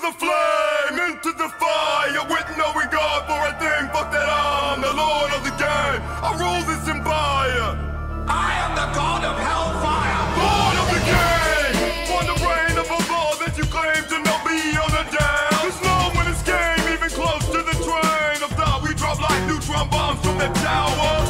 the flame, into the fire, with no regard for a thing. Fuck that, I'm the lord of the game. I rule this empire. I am the god of hellfire. Lord of the game. On the reign of a law that you claim to know beyond a doubt. There's no one escape, even close to the train of thought. We drop like neutron bombs from the tower.